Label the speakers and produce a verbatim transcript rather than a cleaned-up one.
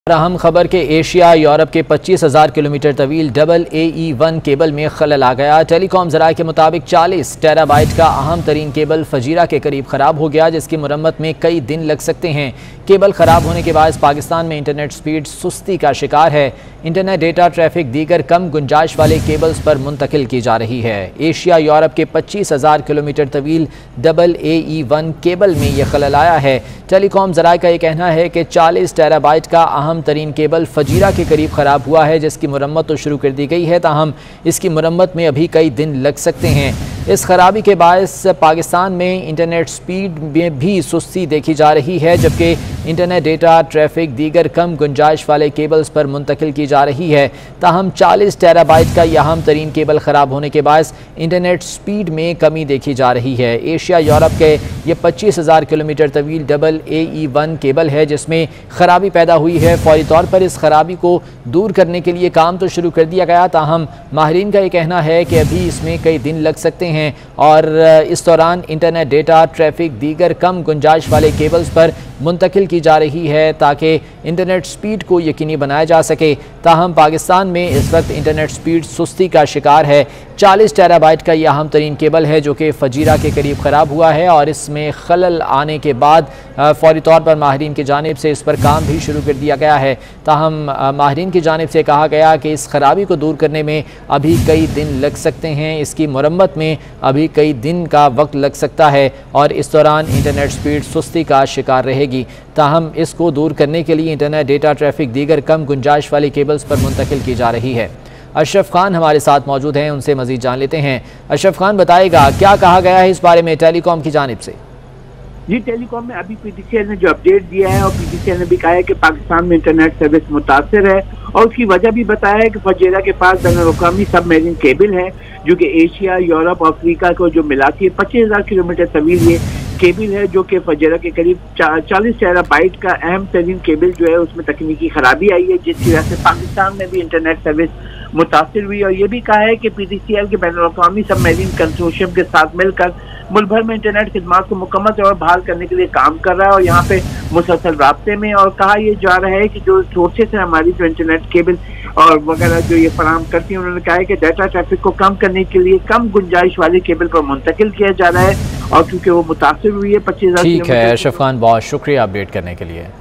Speaker 1: अहम खबर के एशिया यूरोप के पच्चीस हज़ार किलोमीटर तवील double A E one cable में खलल आ गया। टेलीकॉम ज़राए के मुताबिक चालीस टेराबाइट का अहम तरीन केबल फजीरा के करीब ख़राब हो गया, जिसकी मुरम्मत में कई दिन लग सकते हैं। केबल ख़राब होने के बाद पाकिस्तान में इंटरनेट स्पीड सुस्ती का शिकार है। इंटरनेट डेटा ट्रैफिक दीगर कम गुंजाइश वाले केबल्स पर मुंतकिल की जा रही है। एशिया यूरोप के पच्चीस हज़ार किलोमीटर तवील double A E one cable में यह खलल आया है। टेलीकॉम ज़राए का यह कहना है कि चालीस टेराबाइट का अहम तरीन केबल फजीरा के करीब ख़राब हुआ है, जिसकी मुरम्मत तो शुरू कर दी गई है, ताहम इसकी मुरम्मत में अभी कई दिन लग सकते हैं। इस खराबी के बायस पाकिस्तान में इंटरनेट स्पीड में भी सुस्ती देखी जा रही है, जबकि इंटरनेट डेटा ट्रैफिक दीगर कम गुंजाइश वाले केबल्स पर मुंतकिल की जा रही है। ताहम चालीस टेराबाइट का यह अहम तरीन केबल ख़राब होने के बायस इंटरनेट स्पीड में कमी देखी जा रही है। एशिया यूरोप के ये पच्चीस हज़ार किलोमीटर तवील double A E one cable है, जिसमें ख़राबी पैदा हुई है। फौरी तौर पर इस खराबी को दूर करने के लिए काम तो शुरू कर दिया गया, ताहम माहिरीन का ये कहना है कि अभी इसमें कई दिन लग सकते हैं और इस दौरान इंटरनेट डेटा ट्रैफिक दीगर कम गुंजाइश वाले केबल्स पर मुंतकिल की जा रही है ताकि इंटरनेट स्पीड को यकीनी बनाया जा सके। ताहम पाकिस्तान में इस वक्त इंटरनेट स्पीड सुस्ती का शिकार है। चालीस टेराबाइट का यह अहम तरीन केबल है जो कि फजीरा के करीब ख़राब हुआ है और इसमें खलल आने के बाद फौरी तौर पर माहिरीन की जानिब से इस पर काम भी शुरू कर दिया गया है। ताहम माहिरीन की जानिब से कहा गया कि इस खराबी को दूर करने में अभी कई दिन लग सकते हैं, इसकी मुरम्मत में अभी कई दिन का वक्त लग सकता है और इस दौरान इंटरनेट स्पीड सुस्ती का शिकार रहेगी। ताहम इसको दूर करने के लिए इंटरनेट डेटा ट्रैफिक दीगर कम गुंजाइश वाली केबल्स पर मुंतकिल की जा रही है। अशरफ खान हमारे साथ मौजूद हैं, उनसे मज़ीद जान लेते हैं। अशरफ खान, बताएगा क्या कहा गया है इस बारे में टेलीकॉम की जानिब से?
Speaker 2: जी, टेलीकॉम में अभी पीटीसीएल ने जो अपडेट दिया है और पीटीसीएल ने भी कहा है कि पाकिस्तान में इंटरनेट सर्विस मुतासर है और उसकी वजह भी बताया है कि फजीरा के पास बैनुल-अक़वामी सबमरीन केबल है जो कि एशिया, यूरोप और अफ्रीका को जो मिलाती है। पच्चीस हजार किलोमीटर तवील ये केबल है जो कि फजीरा के करीब चालीस टेराबाइट का अहम तरीन केबल जो है उसमें तकनीकी खराबी आई है, जिसकी वजह से पाकिस्तान में भी इंटरनेट सर्विस मुतासिर हुई। और ये भी कहा है कि पीटीसीएल के बैनुल-अक़वामी सबमरीन कंसोर्शियम के साथ मिलकर मुल्क भर में इंटरनेट खिदमात को मुकम्मल तौर पर बहाल करने के लिए काम कर रहा है और यहाँ पे मुसलसल राब्ते में। और कहा यह जा रहा है कि जो सोर्सेस है हमारी जो इंटरनेट केबल और वगैरह जो ये फराहम करती है, उन्होंने कहा है कि डाटा ट्रैफिक को कम करने के लिए कम गुंजाइश वाले केबल पर मुंतकिल किया जा रहा है और क्योंकि वो मुतासिर हुई है पच्चीस हजार।
Speaker 1: ठीक है अशरफ खान, बहुत शुक्रिया अपडेट करने के लिए।